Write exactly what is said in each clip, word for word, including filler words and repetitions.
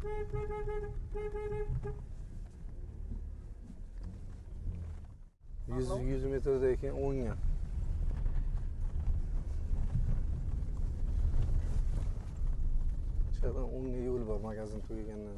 yuz yuz metrdan keyin o'ngga. Chaqdan o'ngga yo'l bor, magazin tugagandan.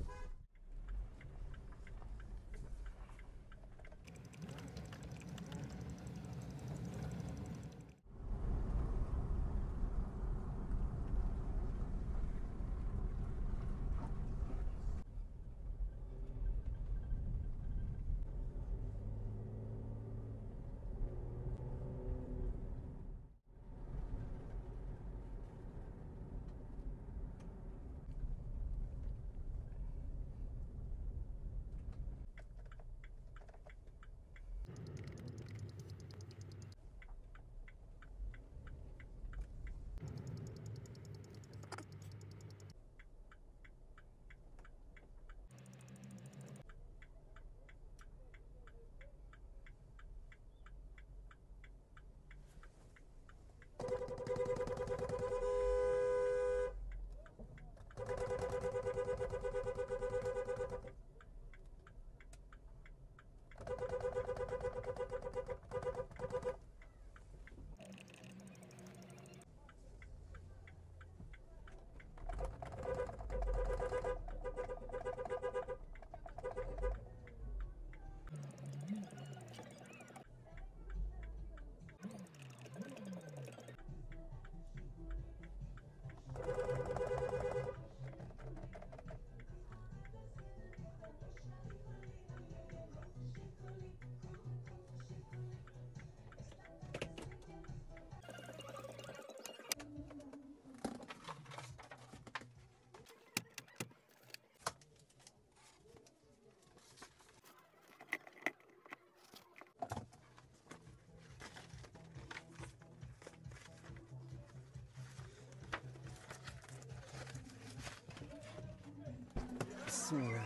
Bismillah.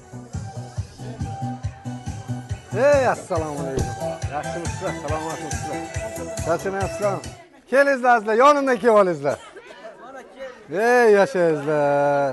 Hey, assalomu alaykum. Yaxshimisizlar? Salomatmisizlar? Charchamayapsizlarmi? Kelingizlar azizlar, yonimdan kelib olingizlar. Mana kel. Ey, yashaysizlar.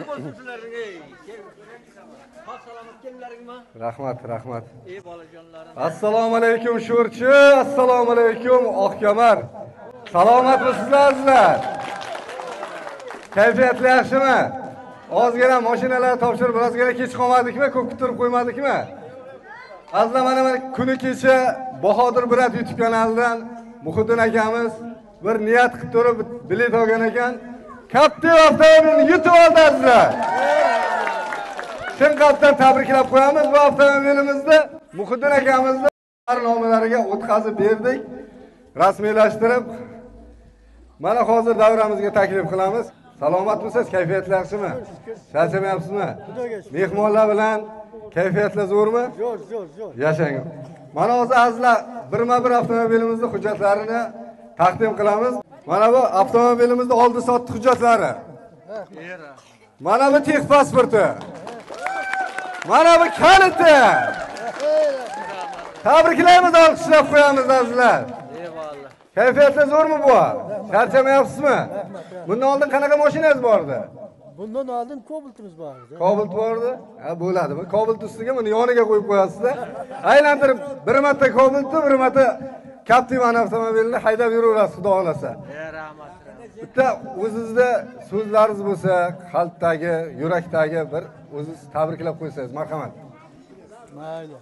Rahmat, rahmat. Ey bolajonlarim. Assalomu alaykum sho'rchi, assalomu alaykum Oqkamar. Salomatmisizlar azizlar? Kayfiyatli yaxshimi? Ozgina mashinalar topshirib, birozgina kech qolmadikmi? Ko'p kutirib qo'ymadikmi? Azizlar, mana kuni kecha Bahodir Birat YouTube kanalidan Muhiddin akamiz bir niyat qilib turib bilet olgan ekan. Captiva avtomobilni yutib oldi azizlar. Chin qalbdan tabriklab qo'yamiz. Bu avtomobilimizni Muhiddin akamizni nomlariga o'tkazib berdik. Rasmiylashtirib, mana hozir davramizga taklif qilamiz. Salomatmisiz? Kayfiyatli yaxshimi? Charchamayapsizmi? Mehmonlar bilan kayfiyatlar zo'rmi? Zo'r, zo'r, zo'r. Yashang. Mana hozir azizlar birma-bir avtomobilimizning hujjatlarini taqdim qilamiz. Mana bu avtomobilimizning oldi sotdi hujjatlari. Mana bu tex pasporti. Mana bu kaliti. Tabriklaymiz, olqishlab qo'yamiz azizlar. Eyvallah. Kayfiyatlar zo'rmi bu? Charchamayapsizmi? Bundan oldin qanaqa mashinangiz bor edi? Bundan oldin Cobalt'imiz bor edi. Cobalt bor edi? Ha, bo'ladimi? Cobalt ustiga buni yoniga qo'yib qo'yasizlar. Aylantirib bir marta Cobaltni, bir marta Captiva avtomobilini haydab yuraverasiz, xudo xolasa. Ey rahmat. Bitta o'zingizda so'zlaringiz bo'lsa, qalbdagi, yurakdagi bir o'zingiz tabriklab qo'ysangiz, marhamat. Mayli.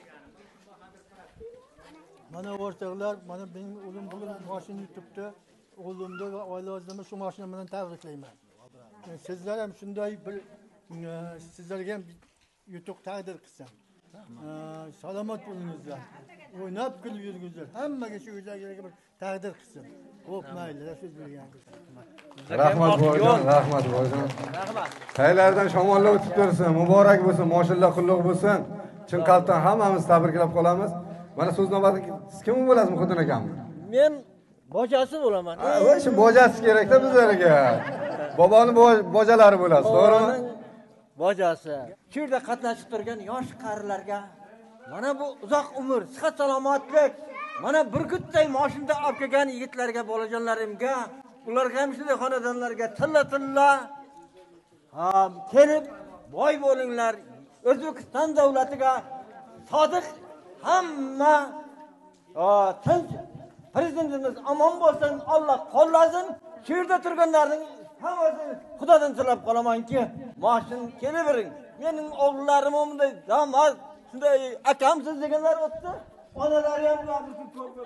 Mana o'rtoqlar, mana mening o'g'lim bugun mashina yutibdi. O'g'limni va oilamni shu mashina bilan tabriklayman. Sizlar ham shunday bir sizlarga ham yutuq taqdir qilsam. Salomat bo'lingizlar. O'ynab kulib yurgizlar. Hammaga shu o'zlariga bir taqdir qilsin. Xo'p, mayli, so'z bergan. Rahmat boyjon, rahmat boyjon. Rahmat. Qaylardan shamollar o'tib tursin, muborak bo'lsin, mashinalar qulluq bo'lsin. Chin qalbdan hammamiz tabriklab qolamiz. Mana so'z navbati siz kim bo'lasiz, Muhiddin akam? Men bojasi bo'laman. Ha, o'sha bojasi kerak-da bizlarga. Boboni bojalari bo'lasiz, to'g'rimi? Bojasi. Shu yerda qatnashib turgan yosh qarilarga mana bu uzoq umr, sihat salomatlik, mana burgutday mashinada olib kelgan yigitlarga, bolajonlarimga, ularga ham shunday xonadonlarga tilla-tilla ham kelib boy bo'linglar. O'zbekiston davlatiga sodiq hamma tinch prezidentimiz omon bo'lsin, Alloh qo'llasin. Shu yerda turganlarning hammasini Xudodan so'rab qolamanki, moshin kelavering. Mening o'g'illarim bunday damas, shunday akamsiz deganlar o'tdi. Onalari ham gapirib ko'rdi.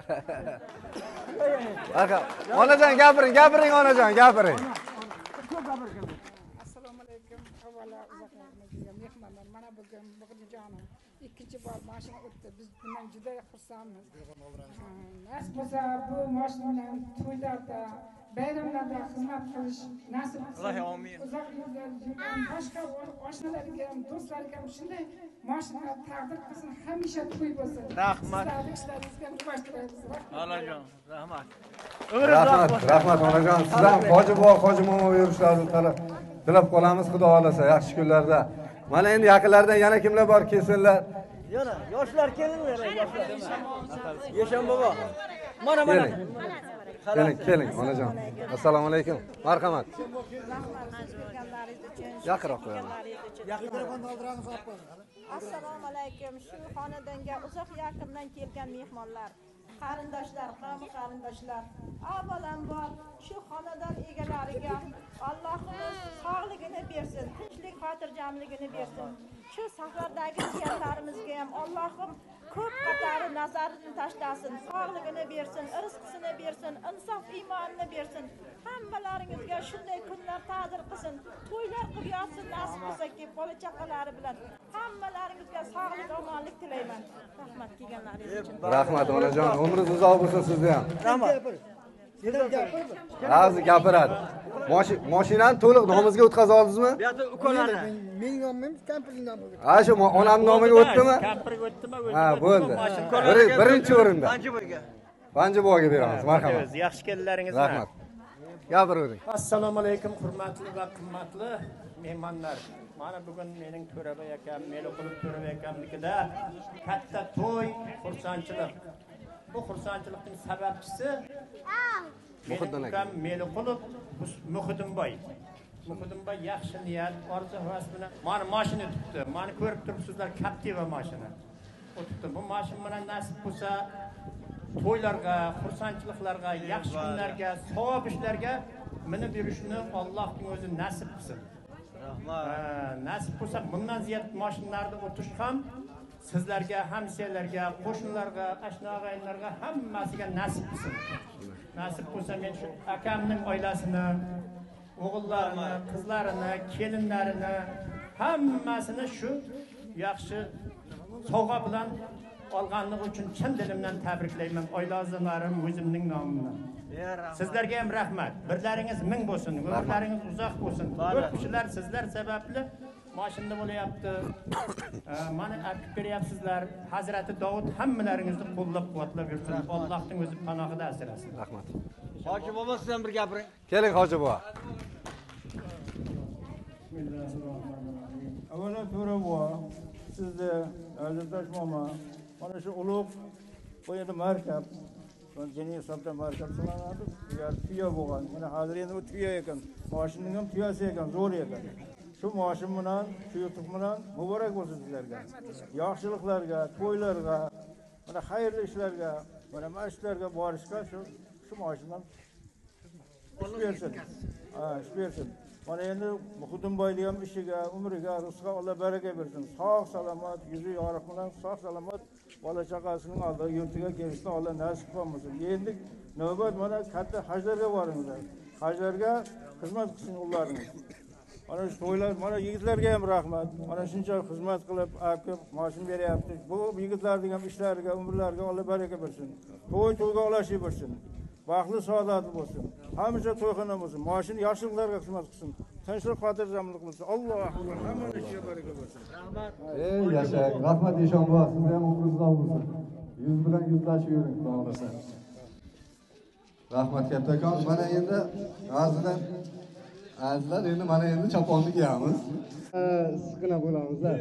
Aka, onajon gapiring, gapiring onajon, gapiring. Assalomu alaykum. Avvalo uzoqlarga mehmonlar. Mana bugun Bug'lijonim ikkinchi bor mashina o'tdi. Biz bundan juda xursandmiz. Nasib bo'lsa bu mashinadan to'ylarda, bayramlarda xizmat qilish nasib bo'lsin. Alloh amin. Uzoq yillar yurgan boshqa oshnalarga ham, do'stlarga ham shunday mashina taqdir qilsin, hamisha to'y bo'lsin. Rahmat. Sizlarning ishlaringizga rivoj tilaymiz. Onajon, rahmat. Rahmat, rahmat onajon. Siz ham hoji buva, hoji momo yurishlaringizni talab tilab qolamiz, Xudo xolasa, yaxshi kunlarda. Mana endi yaqinlardan yana kimlar bor kelsinlar. Yana yoshlar kelinglar, yoshlar. Yeshan bobo. Mana mana. Keling, keling onajon. Assalomu alaykum. Marhamat. Yaqinroq qo'ying. Assalomu alaykum. Shu xonadonga uzoq yaqindan kelgan mehmonlar, qarindoshlar, qavmi qarindoshlar, avvalambor shu xonadon egalariga Allohimiz sog'ligini bersin, tinchlik, xotirjamligini bersin. Shu safardagi jiyanlarimizga ham Allohim ko'p qatari nazarini tashlasin, sog'ligini bersin, rizqisini bersin, insof iymonini bersin. Hammalaringizga shunday kunlar ta'zir qilsin, to'ylar qilib yotsin nasib bo'lsa-ki, bola chaqalari bilan hammalaringizga sog'lik, omonlik tilayman. Rahmat kelganlaringiz uchun. Rahmat onajon, umringiz uzoq bo'lsin sizga ham. Rahmat. Hozir gapiradi. Mashinani to'liq nomingizga o'tkazib oldingizmi? Bu yerda ukalarni. Mening nomim kampirning nomi. Ha, shu onamning nomiga o'tdimi? Kampirga o'tdimi? Ha, bo'ldi. Birinchi o'rinda. Panjiboyga. Panjiboyga beramiz. Marhamat. Yaxshi keldilaringiz. Rahmat. Gapiravering. Assalomu alaykum hurmatli va qimmatli mehmonlar. Mana bugun mening To'rabay akam, Meliqulov To'rabay akamnikida katta to'y, xursandchilik. Bu xursandchilikning sababchisi Muhiddin akam Meliqulov Muhiddinboy. Muhiddinboy yaxshi niyat, orzu havas bilan mana mashina tutdi. Mana ko'rib turibsizlar, Captiva mashina. O'tibdi. Bu mashina bilan nasib bo'lsa to'ylarga, xursandchiliklarga, yaxshi kunlarga, savob ishlarga minib yurishni Allohning o'zi nasib qilsin. Rahmat. Nasib bo'lsa bundan ziyod mashinalarda o'tish ham sizlarga, hamsiyalarga, qo'shnilarga, ashna-og'aynilarga hammasiga nasib qilsin. Nasib bo'lsa men shu akamning oilasini, o'g'illarini, qizlarini, kelinlarini hammasini shu yaxshi sovg'a bilan olganligi uchun chin dilimdan tabriklayman oila a'zolarim o'zimning nomimdan. Sizlarga ham rahmat. Birlaringiz ming bo'lsin, umrlaringiz uzoq bo'lsin. Ko'p kishilar sizlar sababli mashinada bo'layapti. Mana aytib beryapsizlar. Hazrati Davud hammalaringizni qo'llab-quvvatlab yursin. Allohning o'zi panohida asrasin. Rahmat. Hoji bobo sizdan bir gapiring. Keling hoji buva. Avvalo To'ra buva, sizni Azizdosh momo, mana shu ulug' bu yerda markab, jeniy hisobda markab sanaladi. Ular tuya bo'lgan. Mana hozir endi u tuya ekan. Mashinaning ham tuyasi ekan, zo'r ekan. Shu mashin bilan, shu yutuq bilan muborak bo'lsin sizlarga. Yaxshiliklarga, to'ylarga, mana xayrli ishlarga, mana masjidlarga borishga shu shu mashindan ish bersin. Ha, ish bersin. Mana endi Muhiddinboyning ham ishiga, umriga, rizqiga Alloh baraka bersin. Sog' salomat, yuzi yorug' bilan sog' salomat bola chaqasining oldida yurtiga kelishni Alloh nasib qilsin. Endi navbat mana katta hajlarga boringlar. Hajlarga xizmat qilsin ularning. Mana shu to'ylar, mana yigitlarga ham rahmat. Mana shunchalik xizmat qilib, akib mashin beryapti. Bu yigitlarning ham ishlariga, umrlariga Alloh baraka bersin. To'y to'yga olashi bersin. Baxtli saodatli bo'lsin. Hamisha to'yxona bo'lsin. Mashin yaxshiliklarga xizmat qilsin. Tinchlik, xotirjamlik bo'lsin. Alloh hamma ishga baraka bersin. Rahmat. Ey yashak, rahmat eshon buva, sizga ham umringiz uzoq bo'lsin. Yuz bilan yuzlashib yuring, Xudo xolasa. Rahmat kattakon. Mana endi azizlar, azizlar endi mana endi choponni kiyamiz. Siqina bo'lamiz-da.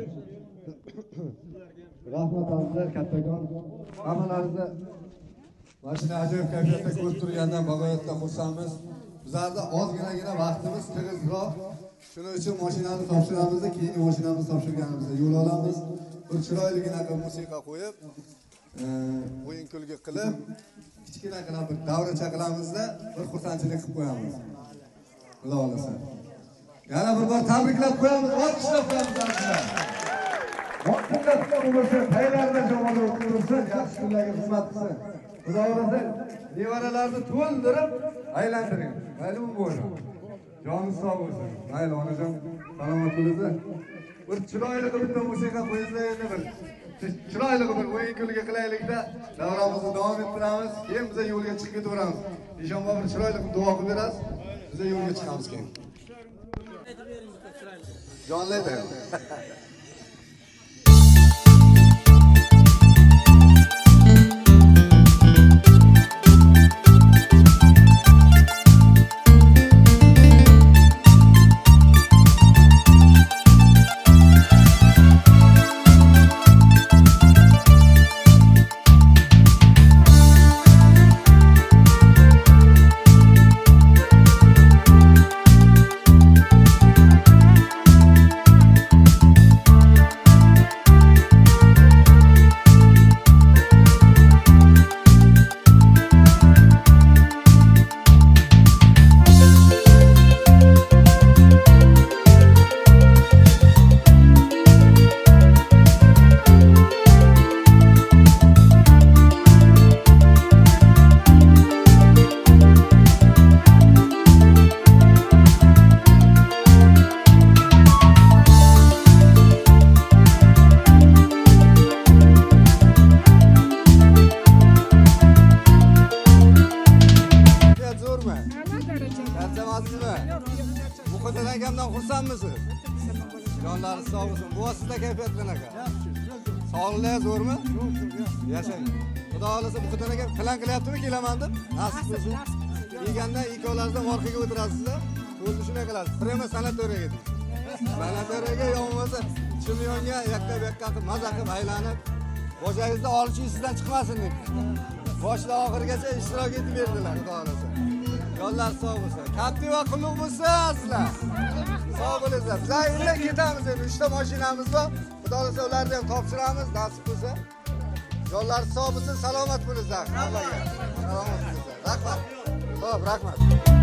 Rahmat azizlar kattakon. Hammalaringizni mashina ajoyib kayfiyatda ko'rib turgandan bag'oyatda xursandmiz. Bizlarda ozginagina vaqtimiz tig'izroq. Shuning uchun mashinani topshiramiz, keyin mashinamizni topshirganimizda yo'l olamiz. Bir chiroyligina qilib musiqa qo'yib, o'yin kulgi qilib, kichkina qilib bir davracha qilamizda, bir xursandchilik qilib qo'yamiz. Xudo xolasa. Yana bir bor tabriklab qo'yamiz, olqishlab qo'yamiz sizlar. Vaqtida bo'lsin, tayyorlardan jamoada o'tirsin, yaxshi kunlarga xizmat qilsin. Xudo xolasa, nevaralarni to'ldirib aylantiring. Mayli bu bo'lsin. Joningiz sog' bo'lsin. Mayli onajon, salomat bo'linglar. Bir chiroyli bitta musiqa qo'yinglar endi bir. Chiroyli bir o'yin kulgi qilaylikda davramizni davom ettiramiz. Keyin biz yo'lga chiqib ketaveramiz. Inshoolloh bir chiroyli duo qilib berasiz. Biz yo'lga chiqamiz keyin. Jonlaydi. Jonlarınız sağ olsun. Bu sizde keyfiyet qanaqa? Sog'lig'ingiz zo'rmi? Yashang. Xudo xolasa bu qadar plan qilyaptimi kelaman deb? Nasib bo'lsin. Yegandan ikkovlaringizdan orqaga o'tirasizlar. O'zi shunday qilasiz. Prema sanatoriyaga deysiz. Sanatoriyaga yo'lmasa chimyonga yakka bu yoqqa qilib maza qilib aylanib, bojangizda olchi sizdan chiqmasin deb. Boshdan oxirigacha ishtirok etib berdilar, xudo xolasa. Yollar sog' bo'lsin. Katta va qulluq bo'lsin sizlar. Sog' bo'linglar. Bizlar endi ketamiz endi. uchta mashinamiz bor. Xudo xolasa ularni ham topshiramiz, nasib bo'lsa. Yo'llar sog' bo'lsin, salomat bo'linglar. Allohga. Salomat bo'linglar. Rahmat. Xo'p, rahmat.